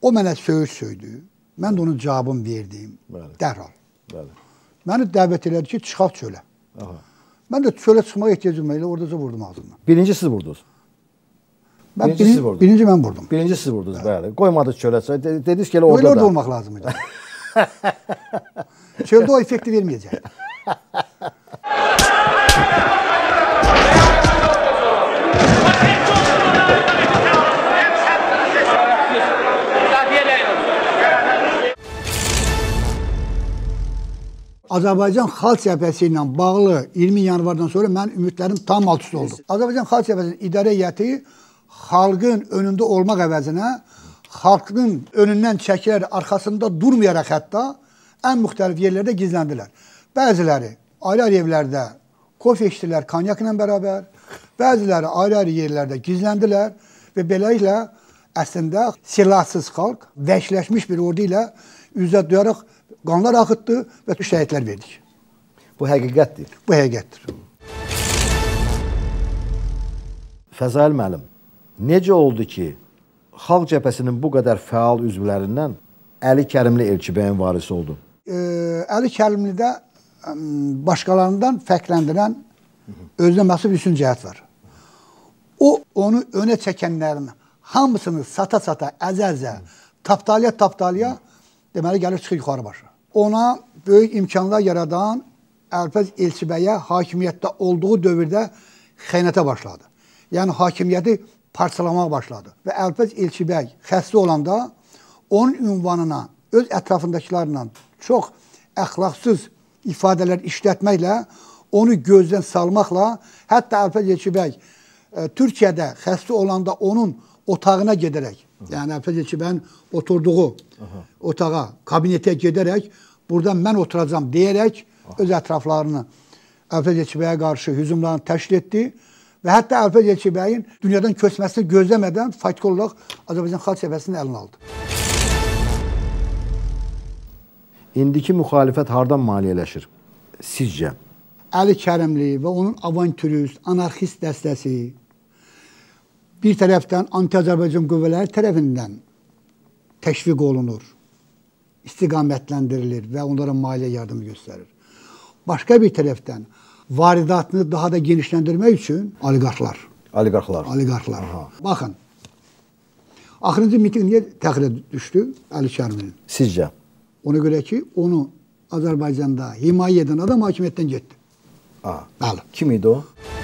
O mənə söyüş söydü. Mən də onun cavabını verdim. Dərhal. Məni dəvət elədi ki, çıxaq çölə. Mən də çölə çıxmağa ehtiyacım elə oradaca vurdum ağzımdan. Birinci siz vurdunuz. Birinci mən vurdum. Birinci siz vurdunuz, bəli. Qoymadınız çölə. Dediniz ki, elə orada da. Orada olmaq lazım idi. Çöldə o effekti verməyəcək. Azərbaycan Xalq Cəbhəsi ilə bağlı 20 yanvardan sonra mən ümidlərim tam alt-üst oldu. Azərbaycan Xalq Cəbhəsinin idarə heyəti xalqın önündə olmaq əvəzinə xalqın önündən çəkilərək, arxasında durmayaraq hətta ən müxtəlif yerlərdə gizləndilər. Bəziləri ayrı-ayrı evlərdə kofe içdilər konyak ilə bərabər, bəziləri ayrı-ayrı yerlərdə gizləndilər və beləliklə əslində silahsız xalq vəhşiləşmiş bir ordu ilə üzə duyaraq qanlar axıtdı və şəhidlər verdik. Bu həqiqətdir. Bu həqiqətdir. Fəzail müəllim, necə oldu ki, Xalq Cəbhəsinin bu qədər fəal üzvlərindən Əli Kərimli Elçibəyin varisi oldu? Əli Kərimlidə başqalarından fərqləndirən özünə məxsus üstün cəhət var. O, onu önə çəkənlərin hamısını sata-sata, əzə-əzə, tapdalaya deməli gəlir çıxır yuxarı başa. Ona böyük imkanlar yaradan Əlfəz Elçibəyə hakimiyyətdə olduğu dövrdə xəyanətə başladı. Yəni hakimiyyəti parçalamaq başladı. Və Əlfəz Elçibəy xəstə olanda onun ünvanına öz ətrafındakilərlə çox əxlaqsız ifadələr işlətməklə, onu gözdən salmaqla, hətta Əlfəz Elçibəy Türkiyədə xəstə olanda onun otağına gedərək, yəni Əlfəz Elçibəyin oturduğu otağa, kabinetə gedərək, burada mən oturacam deyərək, öz ətraflarını Əlfəz Elçibəyə qarşı hücumlarını təşkil etdi və hətta Əlfəz Elçibəyin dünyadan köçməsini gözləmədən faktiki olaraq Azərbaycan Xalq Cəbhəsinin əlinə aldı. İndiki müxalifət hardan maliyyələşir sizcə? Əli Kərimli və onun avantürist, anarxist dəstəsi bir tərəfdən anti-Azərbaycan qüvvələri tərəfindən təşviq olunur, istiqamətlendirilir və onlara maliyyə yardımı göstərir. Başqa bir tərəfdən varidatını daha da genişləndirmək üçün oliqarxlar. Baxın, axırıncı miting niyə təxirə düşdü Əli Kərimlinin? Sizcə? Ona görə ki, onu Azərbaycanda himayə edən adam hakimiyyətdən getdi. Kim idi o?